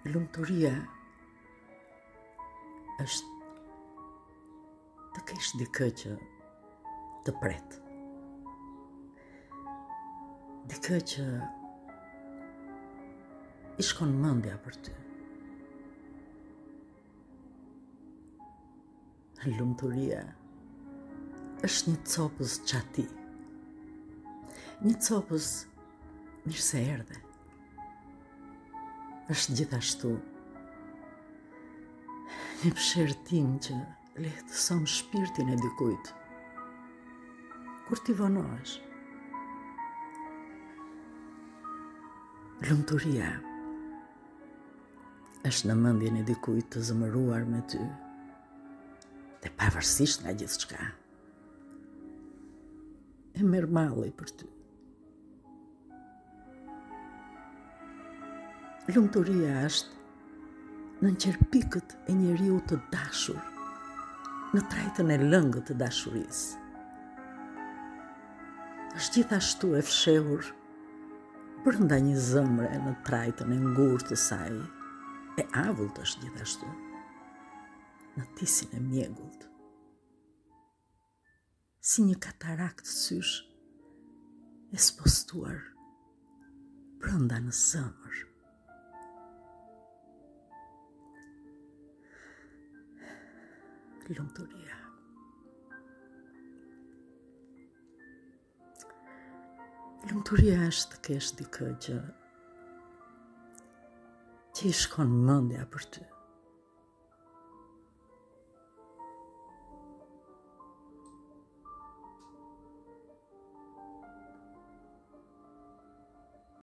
Lumturia është të kesh dikë që të pret. Dikë që i shkon mendja për ty. Lumturia është një copës qati. Një copës mirë se erdhe. Është gjithashtu një pëshertim që lehtëson shpirtin e dikujt kur ti vonohesh. Lumturia është në mendjen e dikujt të zëmëruar me ty dhe pavarësisht nga gjithçka e merr malli për ty. Lumturia është në qerpikët e njeriu të dashur, në trajtën e lëngët të dashurisë. Është gjithashtu e fshehur brenda një zemre në trajtën e ngurtë të saj, e avullt është gjithashtu në tisin e mjegullt. Si një katarakt sysh e spostuar brenda në zemër. Lumturia. Lumturia është të kesh dikë që i shkon mendja për ty.